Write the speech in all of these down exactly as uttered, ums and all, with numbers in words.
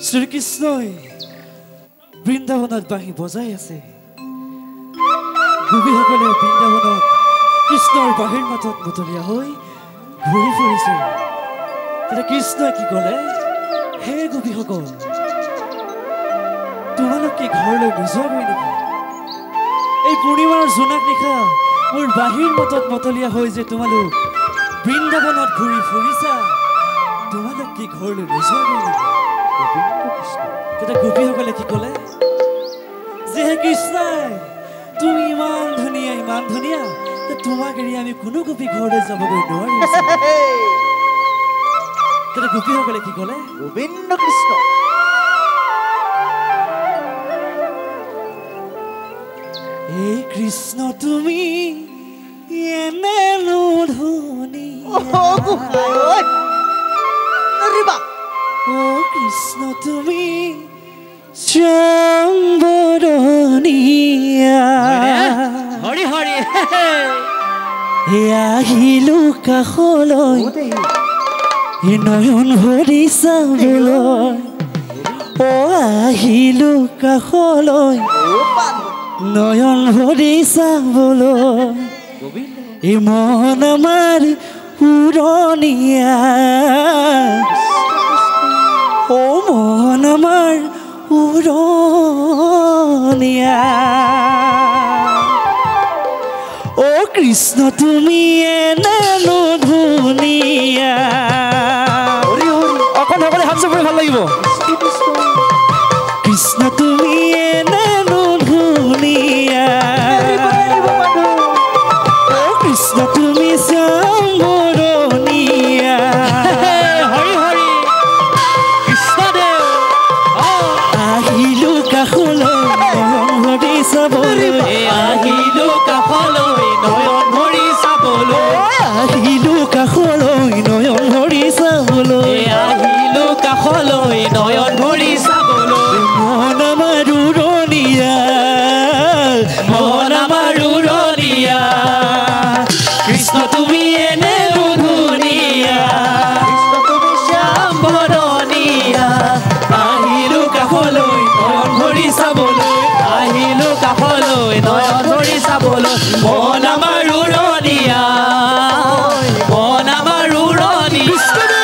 শ্ৰীকৃষ্ণই বৃন্দাবনত বাঁহী বজাই আছে গোপীসকলে বৃন্দাবনত কৃষ্ণৰ বাঁহীৰ মাতত মতলীয়া হৈ ঘূৰি ফুৰিছে তেতিয়া কৃষ্ণই কি ক'লে হে গোপীসকল তোমালোক কি ঘৰলৈ নোযোৱাগৈ নেকি এই পূৰ্ণিমাৰ জোনাক নিশা মোৰ বাঁহীৰ মাতত মতলীয়া হৈ যে তোমালোক বৃন্দাবনত ঘূৰি ফুৰিছা তোমালোক কি ঘৰলৈ নোযোৱাগৈ নেকি তেতিয়া গোপীসকলে কি ক'লে যে হে কৃষ্ণই তুমি ইমান ধুনীয়া ইমান ধুনীয়া তোমাক এৰি আমি কোনো গোপী ঘৰলৈ যাবগৈ নোৱাৰিম তেতিয়া গোপীসকলে কি ক'লে গোবিন্দ কৃষ্ণ হে কৃষ্ণ তুমি এনেনো ধুনীয়া ও কৃষ্ণ তুমি শ্যামবৰণীয়া হৰি হৰি আহিলো কাষলৈ নয়ন ভৰি চাবলৈ অ আহিলো কাষলৈ নয়ন ভৰি চাবলৈ এই মন আমাৰ উৰণীয়া ও মন আমাৰ উৰণীয়া ও কৃষ্ণ তুমি এনেনো ধুনীয়া অকণ সকলে হাত চাপৰি ভাল লাগিব কৃষ্ণ তুমি এনেনো ধুনীয়া ও কৃষ্ণ তুমি শ্যামবৰণীয়া হৰি হৰি কৃষ্ণদেৱ আহিলো কাষলৈ নয়ন ভৰি চাবলৈ আহিলো কাষলৈ নয়ন ভৰি চাবলৈ আহিলো কাষলৈ নয়ন ভৰি চাবলৈ আহিলো কাষলৈ নয়ন ভৰি চাবলৈ মন আমাৰ উৰণীয়া মন আমাৰ উৰণীয়া কৃষ্ণ তুমি এনে ধুনীয়া কৃষ্ণ তুমি শ্যামবৰণীয়া আহিলো কাষলৈ নয়ন ভৰি চাবলৈ আহিলো কাষলৈ নয়ন ভৰি চাবলৈ মন আমাৰ উৰণীয়া মন আমাৰ উৰণীয়া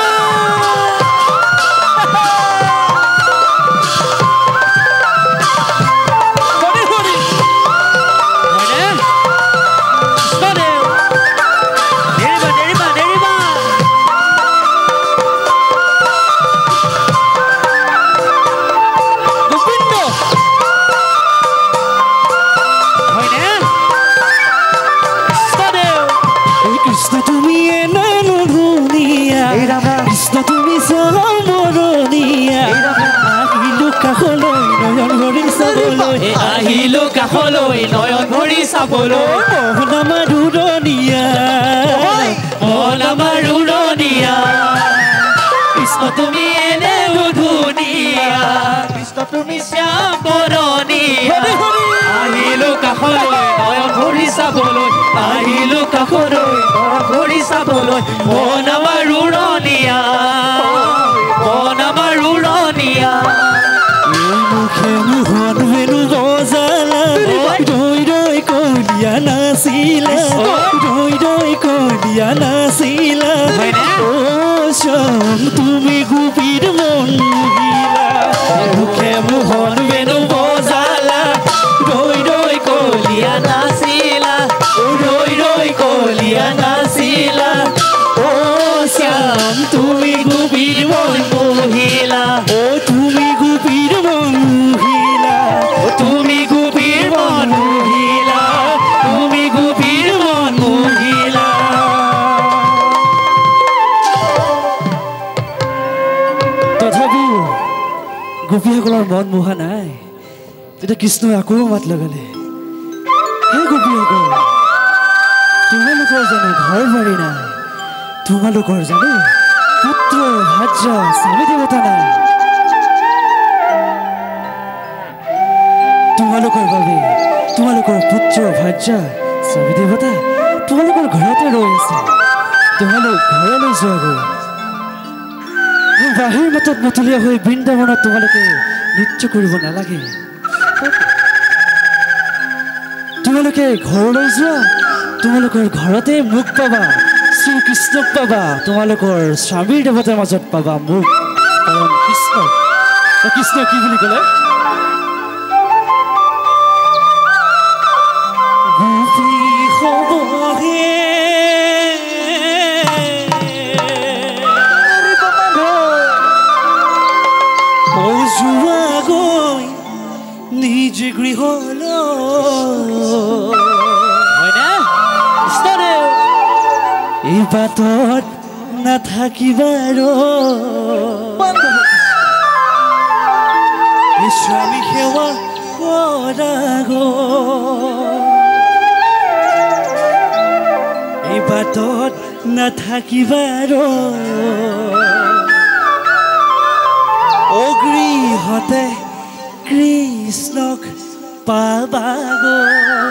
আহিলো কাষলৈ নয়ন ভৰি চাবলৈ মন আমাৰ উৰণীয়া মন আমাৰ উৰণীয়া কৃষ্ণ তুমি এনে ধুনীয়া কৃষ্ণ তুমি শ্যামবৰণীয়া আহিলো কাষলৈ নয়ন ভৰি চাবলৈ আহিলো কাষলৈ নয়ন ভৰি চাবলৈ মন আমাৰ উৰণীয়া মন আমাৰ উৰণীয়া মুখে মুখত বেনু বজালা ৰৈ ৰৈ কলিয়া নাচিলা ৰৈ ৰৈ কলিয়া নাচিলা ও শ্যাম তুমি গোপীৰ মন মোহিলা মুখে মুখত বেনু বজালা ৰৈ ৰৈ কলিয়া নাচিলা ৰৈ ৰৈ কলিয়া নাচিলা ও শ্যাম তুমি গোপীৰ মন মোহিলা ও তুমি গোপীৰ মন মোহিলা তুমি গোপীৰ মন মোহিলা তুমি গোপীৰ মন মোহিলা তথাপিও গোপীসকলৰ মন মোহা নাই তেতিয়া কৃষ্ণই আকৌ মাত লগালে হে গোপীসকল তোমালোকৰ জানো ঘৰ বাৰী নাই তোমালোকৰ জানো পুত্ৰ ভাৰ্য স্বামী দেৱতা নাই তোমালোকৰ বাবে তোমালোকৰ পুত্ৰ ভাৰ্য স্বামী দেৱতা তোমালোকৰ ঘৰতে ৰৈ আছে তোমালোক ঘৰলৈ যোৱাগৈ বাহিৰ মতত মতলীয়া হৈ বৃন্দাবনত তোমালোকে নৃত্য কৰিব নালাগে তোমালোকে ঘৰলৈ যোৱা তোমালোকৰ ঘৰতে মোক পাবা শ্ৰীকৃষ্ণক পাবা তোমালোকৰ স্বামীৰ দেৱতাৰ মাজত পাবা মোক কাৰণ কৃষ্ণ কৃষ্ণ কি বুলি ক'লে গোপী হ'বহে যোৱা গৈ নিজ গৃহলৈ এই বাটত নাথাকিবাৰো স্বামী সেৱা কৰা এই বাটত নাথাকিবাৰো অগৃহতে কৃষ্ণক পাবাগো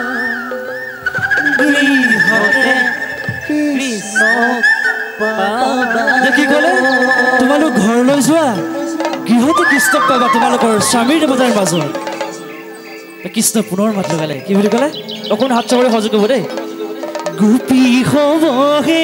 গৃহতে কৃষ্ণক পাবাগো কি ক'লে তোমালোক ঘৰলৈ যোৱা গৃহতে কৃষ্ণক পাবা তোমালোকৰ স্বামীৰ দেৱতাৰ মাজত কৃষ্ণ পুনৰ মাত লগালে কি বুলি ক'লে অকণ হাত চাবলৈ সহযোগ কৰিব দেই গোপী হ'বহে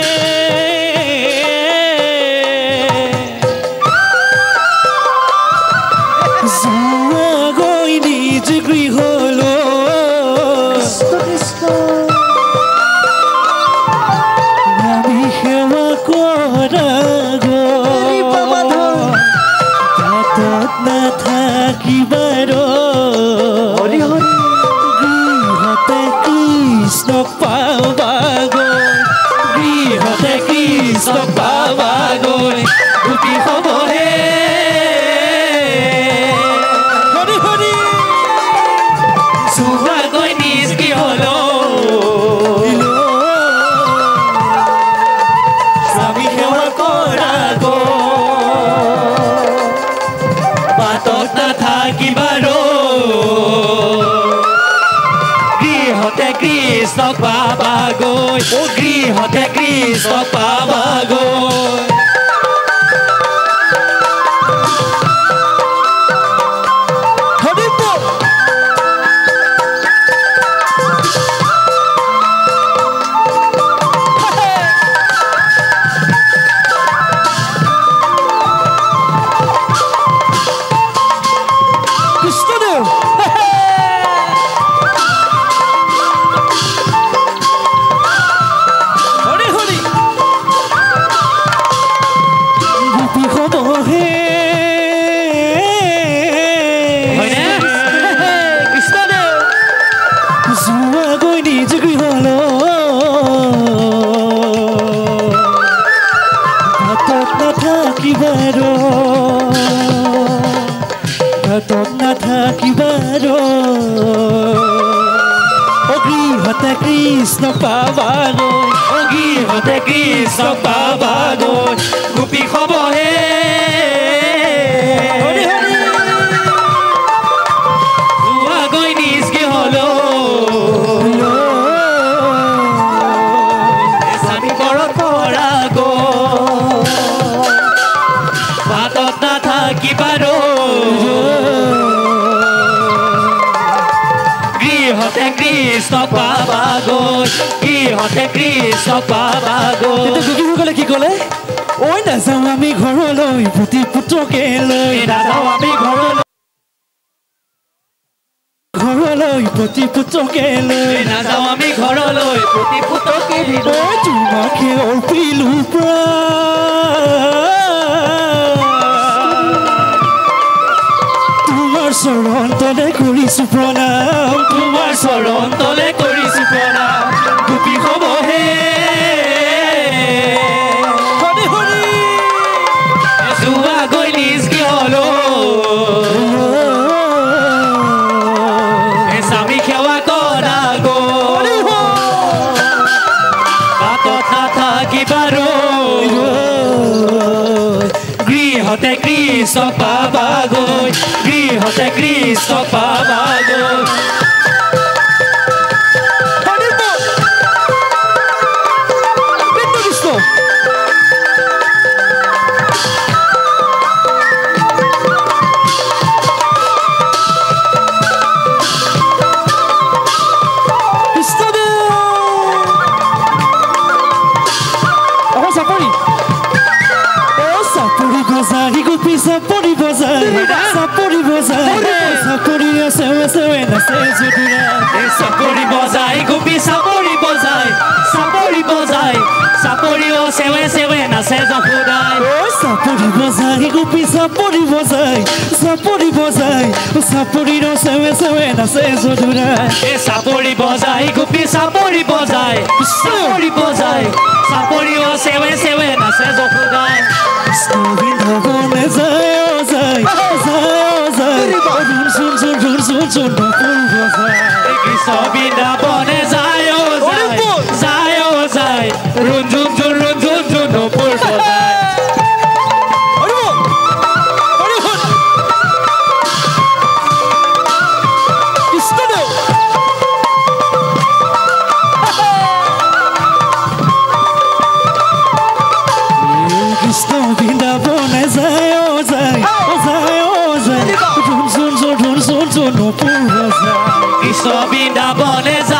Kৃষ্ণক পাবাগৈ ও গৃহতে কৃষ্ণক পাবাগৈ কৃষ্ণ পাবাগৈ অগৃহতে কৃষ্ণ পাবাগৈ গোপী হ'বহে যোৱাগৈ নিজ গৃহলৈ স্বামী বৰণ কৰাগৈ বাটত নাথাকিবাৰো গৃহতে কৃষ্ণক পাবাগৈ গৃহতে কৃষ্ণক পাবাগৈ ক'লে কি ক'লে ঐ নাযাওঁ আমি ঘৰলৈ পুতি পুত্ৰকে লৈ নাযাওঁ আমি ঘৰলৈ ঘৰলৈ পুতি পুত্ৰকে লৈ নাযাওঁ আমি ঘৰলৈ পুতি পুত্ৰকে লৈ তোমাকে অৰ্পিলো তোমাৰ চৰণ তলে কৰিছো প্ৰণাম তোমাৰ চৰণ তলে কৰিছো প্ৰণাম গোপী হ'বহে যোৱাগৈ নিজ গৃহলৈ স্বামী সেৱা কৰাগৈ বাটত নাথাকিবাৰো গৃহতে কৃষ্ণক পাবাগৈ গৃহতে কৃষ্ণক পাবাগৈ বজাই চাপৰি বজাই চাপৰি চেৱে চেৱে নাচে যদুৰা এই চাপৰি বজাই গোপী চাপৰি বজাই চাপৰি বজাই চাপৰি ও চেৱে চেৱে নাচে যশোদাই চাপৰি বজাই গোপী চাপৰি বজাই চাপৰি বজাই চাপৰিৰ চেৱে চেৱে নাচে যদুৰা এই চাপৰি বজাই গোপী চাপৰি বজাই চাপৰি বজাই চাপৰি ও চেৱে চেৱে নাচে যশোদাই বৃন্দাবনে যায় ও যায় যায় ও যায় ৰুণ চুন চুন ৰুণ চুন চুন নপুৰ বজাই কৃষ্ণ বৃন্দাবনে যায় ও যায় যায় ও যায় ৰুণ ঝুন ঝুন ৰুণ ঝুন ঝুন নপুৰ বজাই কৃষ্ণ বৃন্দাবনে যায় ও যায় যায় ও যায় ৰুণ চুন চুন ৰুণ চুন চুন নপুৰ বজাই কৃষ্ণ বৃন্দাবনে